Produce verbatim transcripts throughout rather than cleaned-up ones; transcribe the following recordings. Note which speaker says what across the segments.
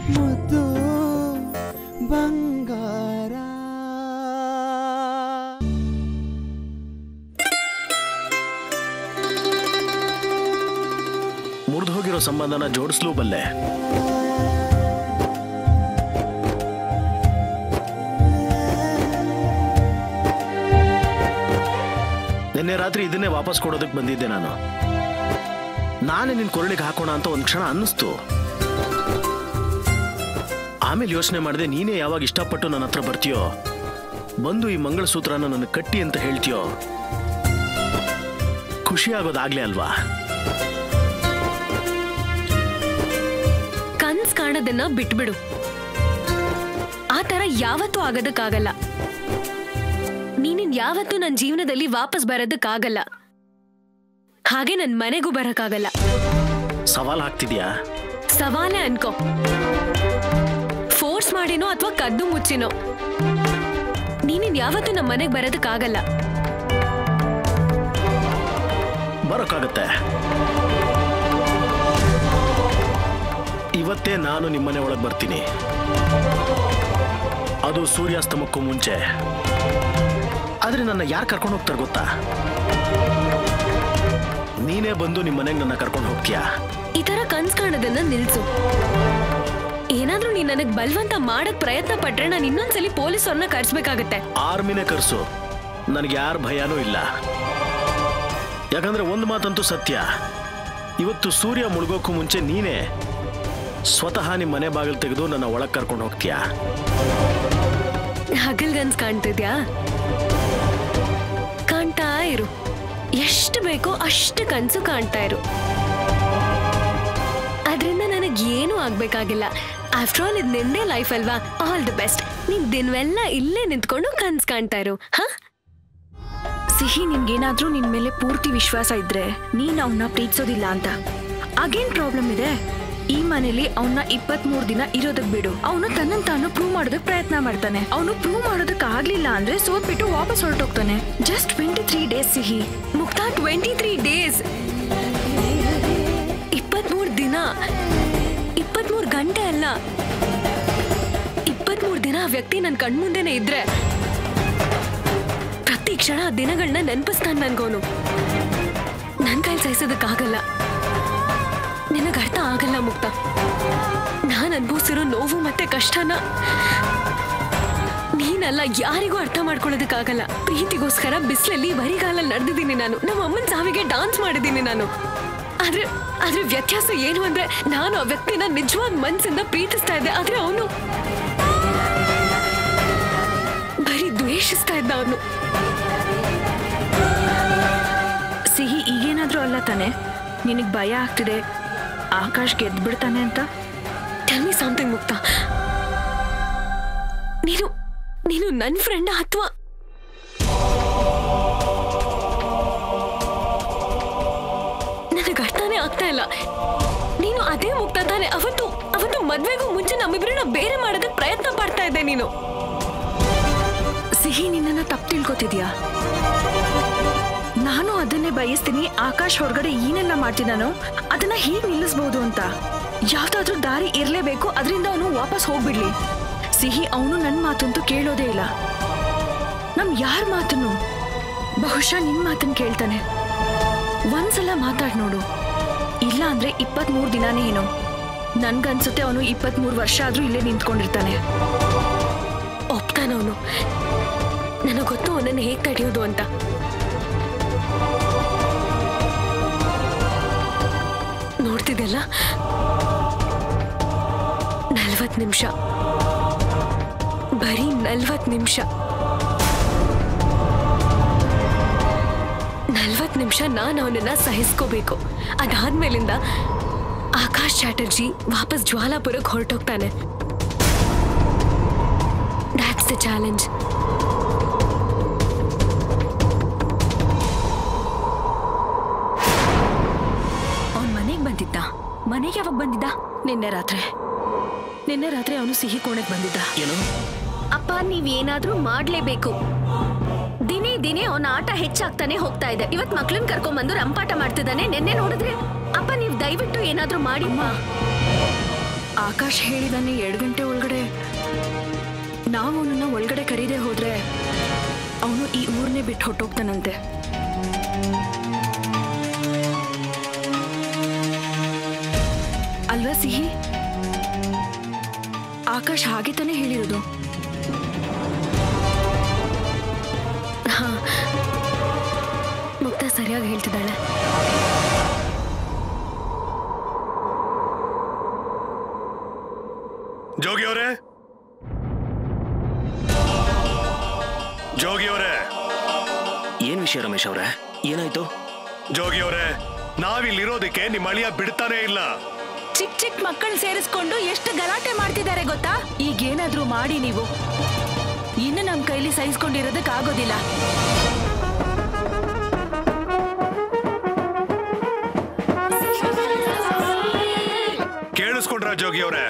Speaker 1: ಮುದ್ದು ಬಂಗಾರ.
Speaker 2: ಮುರಿದು ಹೋಗಿರೋ ಸಂಬಂಧನ ಜೋಡಿಸ್ಲೂ ಬಲ್ಲೆ. ನಿನ್ನೆ ರಾತ್ರಿ ಇದನ್ನೇ ವಾಪಸ್ ಕೊಡೋದಕ್ಕೆ ಬಂದಿದ್ದೆ ನಾನು. ನಾನೇ ನಿನ್ ಕೊರಳಿಗೆ ಹಾಕೋಣ ಅಂತ ಒಂದ್ ಕ್ಷಣ ಅನ್ನಿಸ್ತು. ಆಮೇಲೆ ಯೋಚನೆ ಮಾಡಿದೆ, ನೀನೇ ಯಾವಾಗ ಇಷ್ಟಪಟ್ಟು ನನ್ನ ಹತ್ರ ಬರ್ತೀಯೋ, ಬಂದು ಈ ಮಂಗಳಸೂತ್ರನ ನನ್ನ ಕಟ್ಟಿ ಅಂತ ಹೇಳ್ತೀಯೋ, ಖುಷಿ ಆಗೋದಾಗ್ಲೇ ಅಲ್ವಾ?
Speaker 3: ಕನ್ಸ್ ಕಾಣೋದನ್ನ ಬಿಟ್ಬಿಡು. ಆ ತರ ಯಾವತ್ತೂ ಆಗೋದಕ್ಕಾಗಲ್ಲ. ನೀನಿನ್ ಯಾವತ್ತೂ ನನ್ನ ಜೀವನದಲ್ಲಿ ವಾಪಸ್ ಬರೋದಕ್ಕಾಗಲ್ಲ. ಹಾಗೆ ನನ್ ಮನೆಗೂ ಬರಕ್ಕಾಗಲ್ಲ.
Speaker 2: ಸವಾಲ್ ಹಾಕ್ತಿದ್ಯಾ?
Speaker 3: ಸವಾಲೇ ಅನ್ಕೋ. ಫೋರ್ಸ್ ಮಾಡಿನೋ ಅಥವಾ ಕದ್ದು ಮುಚ್ಚಿನೋ ನೀನಿನ್ ಯಾವತ್ತೂ ನಮ್ಮ ಮನೆಗೆ ಬರೋದಕ್ಕಾಗಲ್ಲ.
Speaker 2: ಬರೋಕ್ಕಾಗತ್ತೆ. ಇವತ್ತೇ ನಾನು ನಿಮ್ಮನೆ ಒಳಗೆ ಬರ್ತೀನಿ. ಅದು ಸೂರ್ಯಾಸ್ತಮಕ್ಕೂ ಮುಂಚೆ. ಆದ್ರೆ ನನ್ನ ಯಾರು ಕರ್ಕೊಂಡು ಹೋಗ್ತಾರೆ ಗೊತ್ತಾ? ನೀನೇ ಬಂದು ನಿಮ್ಮ ಮನೆಗೆ ನನ್ನ ಕರ್ಕೊಂಡು ಹೋಗ್ತೀಯಾ?
Speaker 3: ಈ ತರ ಕನ್ಸ್ ಕಾಣೋದನ್ನ ನಿಲ್ಸು. ಏನಾದ್ರೂ ನೀನ್ ನನಗ್ ಬಲವಂತ ಮಾಡಕ್ ಪ್ರಯತ್ನ ಪಟ್ರೆ ನಾನು ಇನ್ನೊಂದ್ಸಲಿ ಪೊಲೀಸರನ್ನ ಕರ್ಸ್ಬೇಕಾಗತ್ತೆ.
Speaker 2: ಆರ್ಮಿನೇ ಕರ್ಸು, ನನಗೆ ಯಾರ ಭಯನೂ ಇಲ್ಲ. ಯಾಕಂದ್ರೆ ಒಂದು ಮಾತಂತೂ ಸತ್ಯ, ಇವತ್ತು ಸೂರ್ಯ ಮುಳುಗೋಕ್ಕೂ ಮುಂಚೆ ನೀನೇ ಸ್ವತಃ ನಿಮ್ಮ ಮನೆ ಬಾಗಿಲು ತೆಗೆದು ನನ್ನ ಒಳಗ್ ಕರ್ಕೊಂಡು ಹೋಗ್ತೀಯಾ?
Speaker 3: ಹಗಲ್ಗನ್ಸ್ ಕಾಣ್ತಿದ್ಯಾ? ಕಾಣ್ತಾ ಇರು. ಎಷ್ಟು ಬೇಕೋ ಅಷ್ಟು ಕನ್ಸು ಕಾಣ್ತಾ ಇರು. ಅದ್ರಿಂದ ನನಗ್ ಏನೂ ಆಗ್ಬೇಕಾಗಿಲ್ಲ. ಆಫ್ಟರ್ ಆಲ್ ಇದು ನಿಂದೇ ಲೈಫ್ ಅಲ್ವಾ? All the best. ನೀನ್ ದಿನವೆಲ್ಲ ಇಲ್ಲೇ ನಿಂತ್ಕೊಂಡು ಕನ್ಸ್ ಕಾಣ್ತಾ ಇರು. ಹ
Speaker 4: ಸಿಹಿ, ನಿನ್ಗೇನಾದ್ರೂ ನಿನ್ ಮೇಲೆ ಪೂರ್ತಿ ವಿಶ್ವಾಸ ಇದ್ರೆ ನೀನ್ ಅವನ್ನ ಪ್ರೀತಿಸೋದಿಲ್ಲ ಅಂತ. ಆಗೇನ್ ಪ್ರಾಬ್ಲಮ್ ಇದೆ? ಈ ಮನೇಲಿ ಅವನ್ನ ಇಪ್ಪತ್ ಮೂರ್ ದಿನ ಇರೋದಕ್ ಬಿಡು. ಅವನು ತನ್ನನ್ ತಾನು ಪ್ರೂವ್ ಮಾಡೋದಕ್ ಪ್ರಯತ್ನ ಮಾಡ್ತಾನೆ. ಅವನು ಪ್ರೂವ್ ಮಾಡೋದಕ್ ಆಗ್ಲಿಲ್ಲ ಅಂದ್ರೆ ಸೋತ್ಬಿಟ್ಟು ವಾಪಸ್ ಹೊರಟೋಗ್ತಾನೆ. ಜಸ್ಟ್ ಟ್ವೆಂಟಿ ತ್ರೀ ಡೇಸ್ ಸಿಹಿ.
Speaker 3: ಮುಕ್ತಾ, ಟ್ವೆಂಟಿ ತ್ರೀ ಡೇಸ್ ಇಪ್ಪತ್ಮೂರ್ ದಿನ, ಇಪ್ಪತ್ಮೂರ್ ಗಂಟೆ ಅಲ್ಲ, ಇಪ್ಪತ್ಮೂರ್ ದಿನ ಆ ವ್ಯಕ್ತಿ ನನ್ ಕಣ್ಮುಂದೆನೆ ಇದ್ರೆ ಪ್ರತಿ ಕ್ಷಣ ಆ ದಿನಗಳನ್ನ ನೆನಪಿಸ್ತಾನೆ ನನ್ಗೋನು. ನನ್ ಕೈಲಿ ಸಹಿಸೋದಕ್ಕಾಗಲ್ಲ. ನಿನಗೆ ಅರ್ಥ ಆಗಲ್ಲ ಮುಕ್ತ. ನಾನು ಅನುಭವಿಸಿರೋ ನೋವು ಮತ್ತೆ ಕಷ್ಟನ ನೀನಲ್ಲ ಯಾರಿಗೂ ಅರ್ಥ ಮಾಡ್ಕೊಳ್ಳೋದಕ್ಕಾಗಲ್ಲ. ಪ್ರೀತಿಗೋಸ್ಕರ ಬಿಸಿಲಲ್ಲಿ ಬರಿಗಾಲಲ್ಲಿ ನಡೆದಿದ್ದೀನಿ ನಾನು. ನಮ್ಮ ಅಮ್ಮನ ಸಾವಿಗೆ ಡಾನ್ಸ್ ಮಾಡಿದ್ದೀನಿ ನಾನು. ಆದ್ರೆ ಆದ್ರೆ ವ್ಯತ್ಯಾಸ ಏನು ಅಂದ್ರೆ, ನಾನು ಆ ವ್ಯಕ್ತಿನ ನಿಜವಾದ ಮನ್ಸಿಂದ ಪ್ರೀತಿಸ್ತಾ ಇದ್ದೆ. ಆದ್ರೆ ಅವನು ಬರೀ ದ್ವೇಷಿಸ್ತಾ ಇದ್ದ. ಅವನು
Speaker 4: ಸಿಹಿ, ಈಗೇನಾದ್ರೂ ಅಲ್ಲ ತಾನೆ ನಿನಗ್ ಭಯ ಆಗ್ತಿದೆ ಆಕಾಶ್ ಗೆದ್ದು ಬಿಡ್ತಾನೆ ಅಂತ?
Speaker 3: ಟೆಲ್ ಮಿ ಸಮಥಿಂಗ್ ಮುಕ್ತ. ನೀನು ನೀನು ನನ್ನ ಫ್ರೆಂಡ್ ಅಥವಾ ನನಗೆ ಅರ್ಥನೇ ಆಗ್ತಾ ಇಲ್ಲ. ನೀನು ಅದೇ ಮುಕ್ತ ತಾನೆ? ಅವತ್ತು ಅವತ್ತು ಮದ್ವೆಗೂ ಮುಂಚೆ ನಮ್ಮಿಬ್ರನ್ನ ಬೇರೆ ಮಾಡೋದಕ್ಕೆ ಪ್ರಯತ್ನ ಪಡ್ತಾ ಇದ್ದೆ ನೀನು.
Speaker 4: ಸಿಹಿ, ನಿನ್ನನ್ನ ತಪ್ಪು ತಿಳ್ಕೊತಿದ್ಯಾ? ನಾನು ಅದನ್ನೇ ಬಯಸ್ತೀನಿ. ಆಕಾಶ್ ಹೊರಗಡೆ ಏನೆಲ್ಲ ಮಾಡ್ತಿದ್ದಾನೋ ಅದನ್ನ ಹೀಗೆ ನಿಲ್ಲಿಸಬಹುದು ಅಂತ. ಯಾವ್ದಾದ್ರೂ ದಾರಿ ಇರ್ಲೇಬೇಕು. ಅದರಿಂದ ಅವನು ವಾಪಸ್ ಹೋಗ್ಬಿಡ್ಲಿ. ಸಿಹಿ, ಅವನು ನನ್ನ ಮಾತಂತೂ ಕೇಳೋದೇ ಇಲ್ಲ. ನಮ್ ಯಾರ ಮಾತನ್ನು? ಬಹುಶಃ ನಿನ್ ಮಾತನ್ನು ಕೇಳ್ತಾನೆ. ಒಂದ್ಸಲ ಮಾತಾಡ್ ನೋಡು. ಇಲ್ಲ ಅಂದ್ರೆ ಇಪ್ಪತ್ ಮೂರ್ ದಿನಾನೇ ಏನೋ. ನನ್ಗನ್ಸುತ್ತೆ ಅವನು ಇಪ್ಪತ್ ಮೂರ್ ವರ್ಷ ಆದ್ರೂ ಇಲ್ಲೇ ನಿಂತ್ಕೊಂಡಿರ್ತಾನೆ.
Speaker 3: ಒಪ್ತಾನವನು. ನನಗೆ ಗೊತ್ತು ಅವನನ್ನು ಹೇಗೆ ತಡೆಯೋದು ಅಂತ. ನೋಡ್ತಿದ್ದೆಲ್ಲ ನಲ್ವತ್ ನಿಮಿಷ, ಬರೀ ನಲ್ವತ್ ನಿಮಿಷ ನಲ್ವತ್ ನಿಮಿಷ ನಾನು ಅವನನ್ನ ಸಹಿಸ್ಕೋಬೇಕು. ಅದಾದ್ಮೇಲಿಂದ ಆಕಾಶ್ ಚಾಟರ್ಜಿ ವಾಪಸ್ ಜ್ವಾಲಾಪುರಕ್ಕೆ ಹೊರಟೋಗ್ತಾನೆ. That's the challenge.
Speaker 4: ಅವನ್ ಮನೆಗೆ ಬಂದಿದ್ದ. ಮನೆಗೆ ಯಾವಾಗ ಬಂದಿದ್ದ? ನಿನ್ನೆ ರಾತ್ರಿ. ನಿನ್ನೆ ರಾತ್ರಿ ಅವನು ಸಿಹಿ ಕೋಣೆಗೆ ಬಂದಿದ್ದ.
Speaker 2: ಏನು?
Speaker 5: ಅಪ್ಪ, ನೀವೇನಾದ್ರೂ ಮಾಡ್ಲೇಬೇಕು. ದಿನೇ ದಿನೇ ಅವನ ಆಟ ಹೆಚ್ಚಾಗ್ತಾನೆ ಹೋಗ್ತಾ ಇದೆ. ಇವತ್ ಮಕ್ಳನ್ ಕರ್ಕೊಂಡ್ ಬಂದು ರಂಪಾಟ ಮಾಡ್ತಿದ್ದಾನೆ. ನಿನ್ನೆ ನೋಡಿದ್ರೆ ಅಪ್ಪ, ನೀವ್ ದಯವಿಟ್ಟು ಏನಾದ್ರೂ ಮಾಡಿ.
Speaker 4: ಆಕಾಶ್ ಹೇಳಿದಾನೆ ಎರಡು ಗಂಟೆ ಒಳಗಡೆ ನಾವು ಅವನನ್ನ ಒಳಗಡೆ ಕರೀದೆ ಹೋದ್ರೆ ಅವನು ಈ ಊರ್ನೇ ಬಿಟ್ಟು ಹೊಟ್ಟೋಗ್ತಾನಂತೆ. ಅಲ್ವಾ ಸಿಹಿ? ಆಕಾಶ್ ಹಾಗೆ ತಾನೇ ಹೇಳಿರೋದು.
Speaker 3: ಹಾ, ಮುಕ್ತ ಸರಿಯಾಗಿ ಹೇಳ್ತಿದ್ದಾಳೆ.
Speaker 1: ಜೋಗಿ ಅವರೇ, ಜೋಗಿ ಅವರೇ,
Speaker 2: ಏನ್ ವಿಷಯ ರಮೇಶ್ ಅವರೇ, ಏನಾಯ್ತು?
Speaker 1: ಜೋಗಿ ಅವರೇ, ನಾವಿಲ್ಲಿರೋದಕ್ಕೆ ನಿಮ್ಮ ಅಳಿಯ ಬಿಡ್ತಾನೆ ಇಲ್ಲ.
Speaker 4: ಚಿಕ್ಕ ಚಿಕ್ಕ ಮಕ್ಕಳು ಸೇರಿಸ್ಕೊಂಡು ಎಷ್ಟು ಗಲಾಟೆ ಮಾಡ್ತಿದ್ದಾರೆ ಗೊತ್ತಾ? ಈಗೇನಾದ್ರೂ ಮಾಡಿ ನೀವು ಇನ್ನು ನಮ್ ಕೈಲಿ ಸಹಿಸ್ಕೊಂಡಿರೋದಕ್ ಆಗೋದಿಲ್ಲ.
Speaker 1: ಕೇಳಿಸ್ಕೊಂಡ್ರ ಜೋಗಿ ಅವರೇ?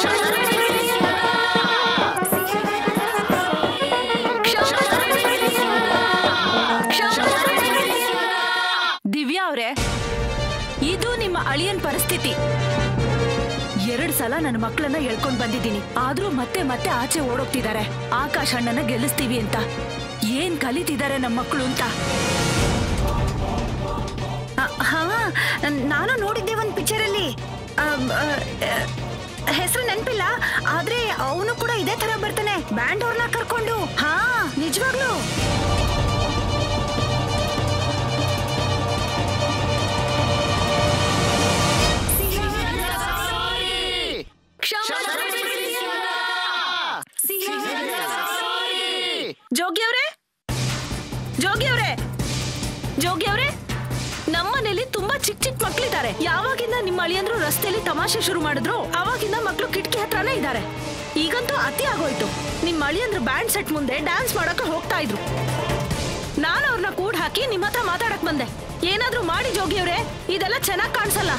Speaker 4: ದಿವ್ಯಾ ಅವರೇ, ಇದು ನಿಮ್ಮ ಅಳಿಯನ್ ಪರಿಸ್ಥಿತಿ. ಎರಡ್ ಸಲ ನನ್ನ ಮಕ್ಕಳನ್ನ ಎಳ್ಕೊಂಡ್ ಬಂದಿದ್ದೀನಿ, ಆದ್ರೂ ಮತ್ತೆ ಮತ್ತೆ ಆಚೆ ಓಡೋಗ್ತಿದ್ದಾರೆ. ಆಕಾಶ್ ಅಣ್ಣನ ಗೆಲ್ಲಿಸ್ತೀವಿ ಅಂತ. ಏನ್ ಕಲಿತಿದ್ದಾರೆ ನಮ್ಮ ಮಕ್ಕಳು ಅಂತ.
Speaker 5: ಹಾ, ನಾನು ನೋಡಿದ್ದೆ ಒಂದ್ ಪಿಕ್ಚರ್ ಅಲ್ಲಿ. ಹೆಸರು ನೆನಪಿಲ್ಲ, ಆದ್ರೆ ಅವನು ಕೂಡ ಇದೇ ತರ ಬರ್ತಾನೆ, ಬ್ಯಾಂಡ್ ಅವ್ರನ್ನ ಕರ್ಕೊಂಡು. ಹಾ, ನಿಜವಾಗ್ಲು
Speaker 4: ಜೋಗಿ ಅವರೇ, ಜೋಗಿ ಅವರೇ, ಜೋಗಿ ಅವರೇ, ನಮ್ಮನೇಲಿ ತುಂಬಾ ಚಿಕ್ಕ ಚಿಕ್ಕ ಮಕ್ಳಿದ್ದಾರೆ. ಯಾವಾಗಿಂದ ನಿಮ್ಮ ಅಳಿಯಂದ್ರು ರಸ್ತೆಯಲ್ಲಿ ತಮಾಷೆ ಶುರು ಮಾಡಿದ್ರು ಅವಾಗಿಂದ ಮಕ್ಳು ಕಿಟಕಿ ಹತ್ರನೇ ಇದ್ದಾರೆ. ಈಗಂತೂ ಅತಿ ಆಗೋಯ್ತು. ನಿಮ್ಮ ಅಳಿಯಂದ್ರು ಬ್ಯಾಂಡ್ ಸೆಟ್ ಮುಂದೆ ಡ್ಯಾನ್ಸ್ ಮಾಡಕ್ಕೆ ಹೋಗ್ತಾ ಇದ್ರು. ನಾನು ಅವ್ರನ್ನ ಕೂಡ ಹಾಕಿ ನಿಮ್ಮ ಹತ್ರ ಮಾತಾಡಕ್ ಬಂದೆ. ಏನಾದ್ರೂ ಮಾಡಿ ಜೋಗಿ ಅವರೇ, ಇದೆಲ್ಲ ಚೆನ್ನಾಗ್ ಕಾಣಿಸಲ್ಲ.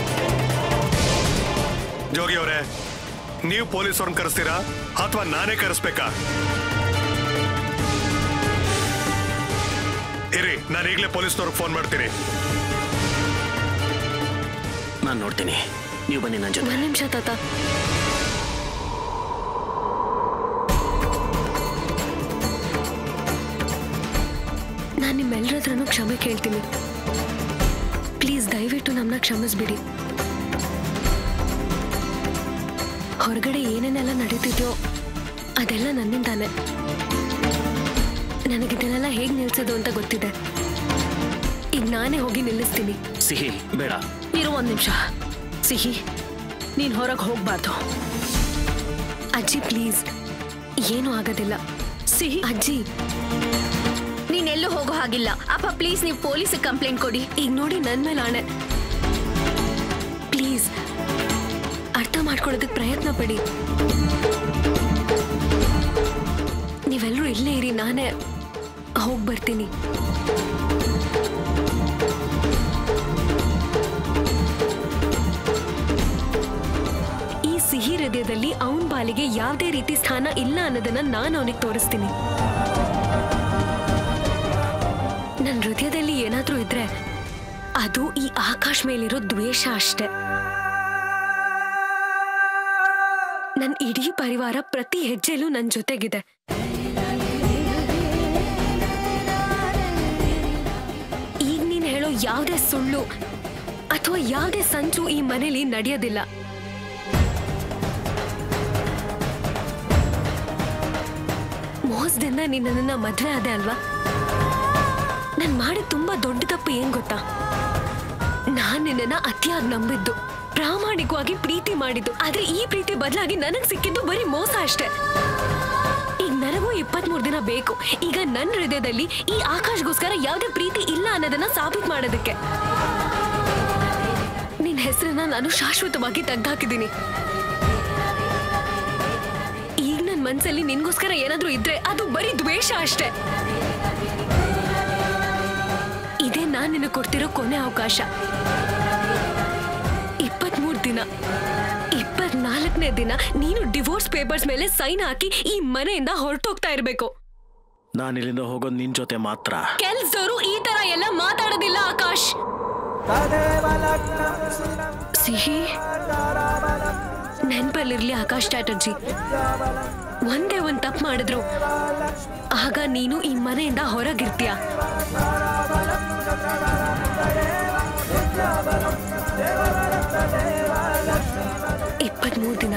Speaker 1: ಜೋಗಿ ಅವರೇ, ನೀವು ಪೊಲೀಸವ್ರನ್ನ ಕರೆಸ್ತೀರಾ ಅಥವಾ ನಾನೇ ಕರೆಸ್ಬೇಕಾ? ಇರಿ, ನಾನು ಈಗಲೇ ಪೊಲೀಸ್ನವ್ರಿಗೆ ಫೋನ್ ಮಾಡ್ತೀನಿ.
Speaker 2: ನಾನು ನೋಡ್ತೀನಿ, ನೀವು ಬನ್ನಿ ನನ್ನ ಜೊತೆ.
Speaker 3: ಒಂದ್ ನಿಮಿಷ ತಾತ. ನಾನು ನಿಮ್ಮೆಲ್ಲರ ಹತ್ರನೂ ಕ್ಷಮೆ ಕೇಳ್ತೀನಿ. ಪ್ಲೀಸ್ ದಯವಿಟ್ಟು ನಮ್ಮನ್ನ ಕ್ಷಮಿಸ್ಬಿಡಿ. ಹೊರಗಡೆ ಏನೇನೆಲ್ಲ ನಡೀತಿದ್ಯೋ ಅದೆಲ್ಲ ನನ್ನಿಂದಾನೆ. ನನಗಿದನ್ನೆಲ್ಲ ಹೇಗೆ ನಿಲ್ಸೋದು ಅಂತ ಗೊತ್ತಿದೆ. ಈಗ ನಾನೇ ಹೋಗಿ ನಿಲ್ಲಿಸ್ತೀನಿ.
Speaker 2: ಸಿಹಿ, ಬೇಡ.
Speaker 4: ಇರು ಒಂದ್ ನಿಮಿಷ. ಸಿಹಿ, ನೀನ್ ಹೊರಗೆ ಹೋಗ್ಬಾರ್ದು.
Speaker 3: ಅಜ್ಜಿ ಪ್ಲೀಸ್, ಏನೂ ಆಗೋದಿಲ್ಲ.
Speaker 4: ಸಿಹಿ,
Speaker 3: ಅಜ್ಜಿ
Speaker 5: ನೀನೆಲ್ಲೂ ಹೋಗೋ ಹಾಗಿಲ್ಲ. ಅಪ್ಪ ಪ್ಲೀಸ್, ನೀವು ಪೊಲೀಸ್ ಕಂಪ್ಲೇಂಟ್ ಕೊಡಿ.
Speaker 3: ಈಗ ನೋಡಿ ನನ್ ಮೇಲೆ ಆಣೆ. ಪ್ಲೀಸ್ ಅರ್ಥ ಮಾಡ್ಕೊಳ್ಳೋದಕ್ಕೆ ಪ್ರಯತ್ನ ಪಡಿ. ನೀವೆಲ್ಲರೂ ಇಲ್ಲೇ ಇರಿ, ನಾನೇ ಹೋಗಿ ಬರ್ತೀನಿ. ಈ ಸಿಹಿ ಹೃದಯದಲ್ಲಿ ಅವನ ಬಾಲಿಗೆ ಯಾವುದೇ ರೀತಿ ಸ್ಥಾನ ಇಲ್ಲ ಅನ್ನೋದನ್ನ ನಾನು ಅವನಿಗೆ ತೋರಿಸ್ತೀನಿ. ನನ್ನ ಹೃದಯದಲ್ಲಿ ಏನಾದ್ರೂ ಇದ್ರೆ ಅದು ಈ ಆಕಾಶ್ ಮೇಲಿರೋ ದ್ವೇಷ ಅಷ್ಟೆ. ನನ್ನ ಇಡೀ ಪರಿವಾರ ಪ್ರತಿ ಹೆಜ್ಜೆಲೂ ನನ್ನ ಜೊತೆಗಿದೆ. ಈಗ ನೀನ್ ಹೇಳೋ ಯಾವುದೇ ಸುಳ್ಳು ಅಥವಾ ಯಾವುದೇ ಸಂಚು ಈ ಮನೇಲಿ ನಡೆಯೋದಿಲ್ಲ. ಮೋಸದಿಂದ ನೀನ್ ನನ್ನ ಮದ್ವೆ ಆದೆ ಅಲ್ವಾ? ನಾನ್ ಮಾಡಿ ತುಂಬಾ ದೊಡ್ಡ ತಪ್ಪು ಏನ್ ಗೊತ್ತಾ? ನಾನ್ ನಿನ್ನ ಅತಿಯಾಗಿ ನಂಬಿದ್ದು, ಪ್ರಾಮಾಣಿಕವಾಗಿ ಪ್ರೀತಿ ಮಾಡಿದ್ದು. ಆದ್ರೆ ಈ ಪ್ರೀತಿ ಬದಲಾಗಿ ನನಗ್ ಸಿಕ್ಕಿದ್ದು ಬರೀ ಮೋಸ ಅಷ್ಟೇ. ಈಗ ನನಗೂ ಇಪ್ಪತ್ಮೂರು ದಿನ ಬೇಕು. ಈಗ ನನ್ನ ಹೃದಯದಲ್ಲಿ ಈ ಆಕಾಶ್ಗೋಸ್ಕರ ಯಾವುದೇ ಪ್ರೀತಿ ಇಲ್ಲ ಅನ್ನೋದನ್ನ ಸಾಬೀತು ಮಾಡೋದಕ್ಕೆ. ನಿನ್ ಹೆಸರನ್ನ ನಾನು ಶಾಶ್ವತವಾಗಿ ತೆಗ್ದಾಕಿದ್ದೀನಿ. ಈಗ ನನ್ನ ಮನ್ಸಲ್ಲಿ ನಿನ್ಗೋಸ್ಕರ ಏನಾದ್ರೂ ಇದ್ರೆ ಅದು ಬರೀ ದ್ವೇಷ ಅಷ್ಟೇ. ಇದೇ ನಾನ್ ನಿನಗೆ ಕೊಡ್ತಿರೋ ಕೊನೆ ಅವಕಾಶ. ಇಪ್ಪತ್ಮೂರು ದಿನ, ಇಪ್ಪತ್ನಾಲ್ಕನೇ ದಿನ ನೀನು ಡಿವೋರ್ಸ್ ಪೇಪರ್ಸ್ ಮೇಲೆ ಸೈನ್ ಹಾಕಿ ಈ ಮನೆಯಿಂದ ಹೊರಟೋಗ್ತಾ ಇರ್ಬೇಕು.
Speaker 2: ನಾನು ಇಲ್ಲಿಂದ ಹೋಗೋದು ನಿನ್ ಜೊತೆ ಮಾತ್ರ.
Speaker 3: ಕೆಲ್ಸದವರು ಈ ತರ ಎಲ್ಲ ಮಾತಾಡೋದಿಲ್ಲ ಆಕಾಶ್.
Speaker 4: ಸಿಹಿ,
Speaker 3: ನೆನ್ಪಲ್ಲಿರ್ಲಿ ಆಕಾಶ್ ಚಾಟರ್ಜಿ, ಒಂದೇ ಒಂದ್ ತಪ್ಪು ಮಾಡಿದ್ರು ಆಗ ನೀನು ಈ ಮನೆಯಿಂದ ಹೊರಗಿರ್ತೀಯ. ಇಪ್ಪತ್ಮೂರು ದಿನ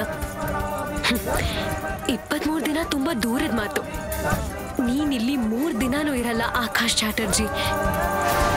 Speaker 3: ಇಪ್ಪತ್ಮೂರು ದಿನ ತುಂಬಾ ದೂರದ ಮಾತು. ನೀನಿಲ್ಲಿ ಮೂರ್ ದಿನಾನೂ ಇರಲ್ಲ ಆಕಾಶ್ ಚಾಟರ್ಜಿ.